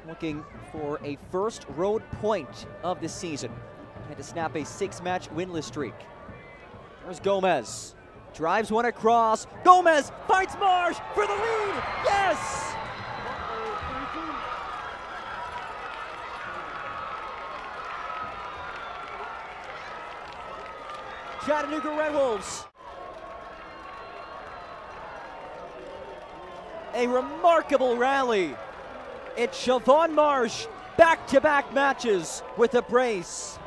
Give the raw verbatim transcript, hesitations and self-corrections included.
looking for a first road point of the season. Had to snap a six-match winless streak. There's Gomez. Drives one across. Gomez fights Marsh for the lead. Yes! Chattanooga Red Wolves. A remarkable rally. It's Chevone Marsh, back-to-back matches with a brace.